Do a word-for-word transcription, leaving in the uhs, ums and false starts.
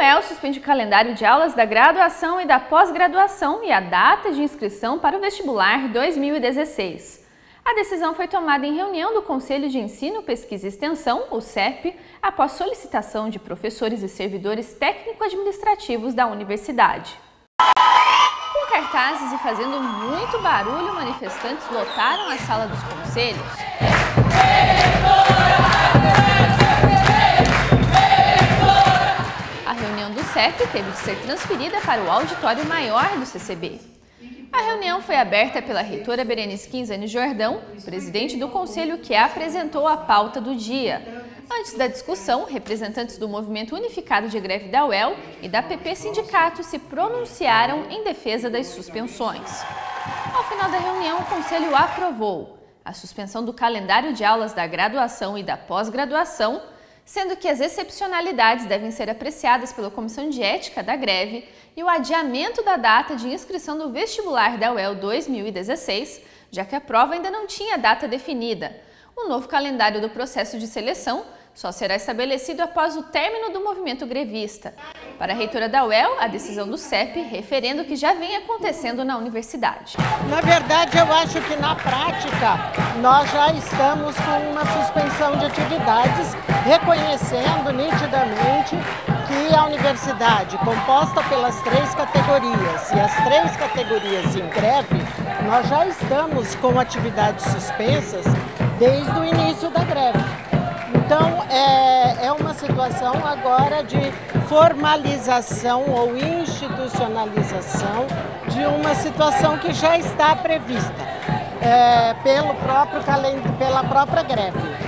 A UEL suspende o calendário de aulas da graduação e da pós-graduação e a data de inscrição para o vestibular dois mil e dezesseis. A decisão foi tomada em reunião do Conselho de Ensino, Pesquisa e Extensão, o C E P, após solicitação de professores e servidores técnico-administrativos da universidade. Com cartazes e fazendo muito barulho, manifestantes lotaram a sala dos conselhos. A reunião do C E P teve de ser transferida para o auditório maior do C C B. A reunião foi aberta pela reitora Berenice Quinzani Jordão, presidente do conselho, que apresentou a pauta do dia. Antes da discussão, representantes do Movimento Unificado de Greve da U E L e da P P Sindicato se pronunciaram em defesa das suspensões. Ao final da reunião, o conselho aprovou a suspensão do calendário de aulas da graduação e da pós-graduação, sendo que as excepcionalidades devem ser apreciadas pela Comissão de Ética da Greve e o adiamento da data de inscrição do vestibular da U E L dois mil e dezesseis, já que a prova ainda não tinha data definida. O novo calendário do processo de seleção só será estabelecido após o término do movimento grevista. Para a reitora da U E L, a decisão do C E P referendo o que já vem acontecendo na universidade. Na verdade, eu acho que na prática nós já estamos com uma suspensão de atividades, reconhecendo nitidamente que a universidade, composta pelas três categorias e as três categorias em greve, nós já estamos com atividades suspensas desde o início da greve. Então, é, é uma situação agora de formalização ou institucionalização de uma situação que já está prevista é, pelo próprio, pela própria greve.